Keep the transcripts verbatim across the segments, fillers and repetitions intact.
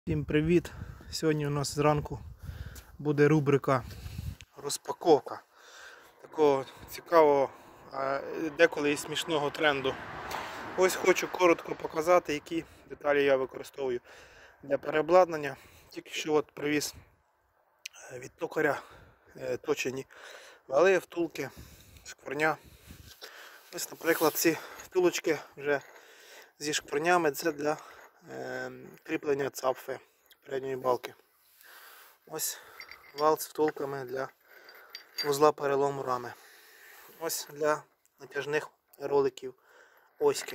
Всім привіт! Сьогодні у нас зранку буде рубрика розпаковка такого цікавого, а деколи і смішного тренду. Ось хочу коротко показати, які деталі я використовую для переобладнання. Тільки що от привіз від токаря точені вали, втулки, шкварня. Ось, наприклад, ці втулочки вже зі шкварнями, це для е, кріплення цапфи передньої балки. Ось вал з втулками для вузла перелому рами. Ось для натяжних роликів оськи.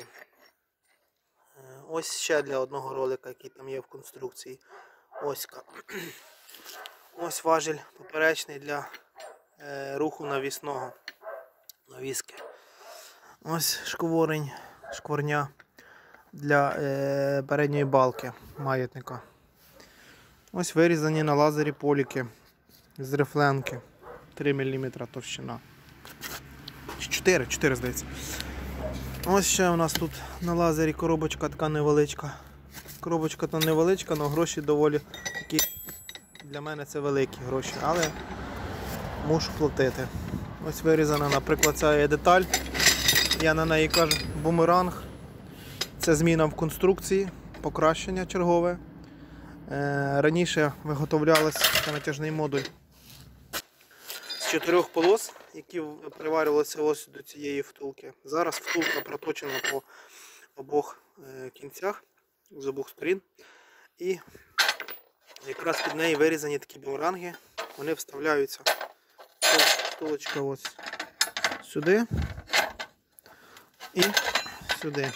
Ось ще для одного ролика, який там є в конструкції, оська. Ось важіль поперечний для е, руху навісного, навіски. Ось шкворень, шкворня для е, передньої балки маятника. Ось вирізані на лазері поліки з рифленки, три міліметри товщина. чотири, чотири здається. Ось ще у нас тут на лазері коробочка така невеличка. Коробочка то невеличка, але гроші доволі такі, для мене це великі гроші, але мушу платити. Ось вирізана, наприклад, ця є деталь. Я на неї кажу бумеранг. Це зміна в конструкції, покращення чергове. Е, раніше виготовлявся натяжний модуль з чотирьох полос, які приварювалися ось до цієї втулки. Зараз втулка проточена по обох е, кінцях, з обох сторін. І якраз під неї вирізані такі бумеранги. Вони вставляються, втулочка ось сюди і сюди.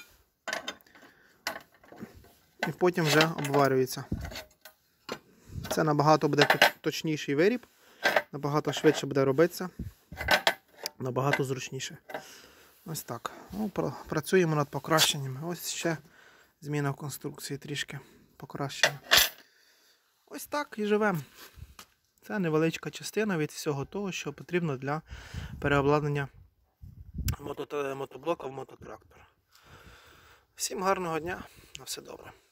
І потім вже обварюється. Це набагато буде точніший виріб, набагато швидше буде робитися, набагато зручніше. Ось так. Ну, працюємо над покращеннями. Ось ще зміна в конструкції трішки покращення. Ось так і живемо. Це невеличка частина від всього того, що потрібно для переобладнання мотоблока в мототрактор. Всім гарного дня, на все добре.